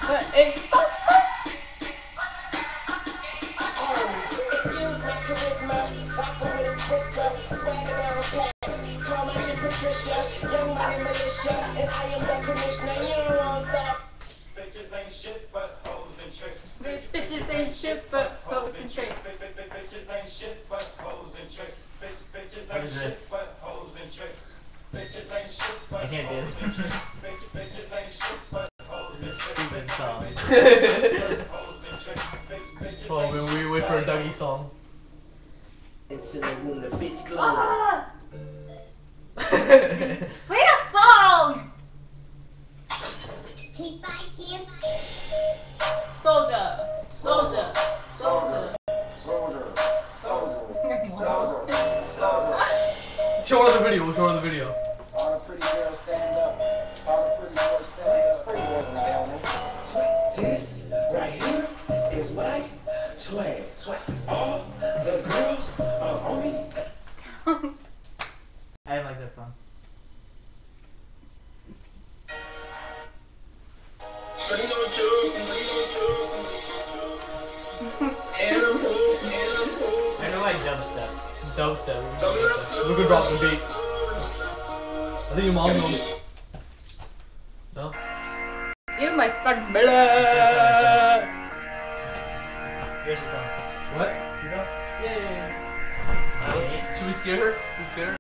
Excuse my charisma, talking with a spritzer, swagger down pat. Call my shit Patricia, young money militia, and I am the commissioner. You don't want to stop. Bitches ain't shit but hoes and tricks. Bitches ain't shit but hoes and tricks. Bitches ain't shit but hoes and tricks. Bitches ain't shit but hoes and tricks. Bitches ain't shit but hoes and tricks. Bitches ain't shit but hoes and tricks. Oh, we wait for a Dougie song. It's in the room, the bitch glow. Play a song! Soldier. Soldier. Soldier. Soldier. Show her the video, we'll show her the video. All the pretty girls stand up. All the pretty boys stand up. Pretty boys stand up. This right here is my swag. Swag. All the girls are on me. I didn't like that song. I know like dubstep. Dubstep. We could drop the beat. I think your mom knows. No? You're my fuck blood. Here's the song. What? She's up? Yay! Should we scare her? Should we scare her?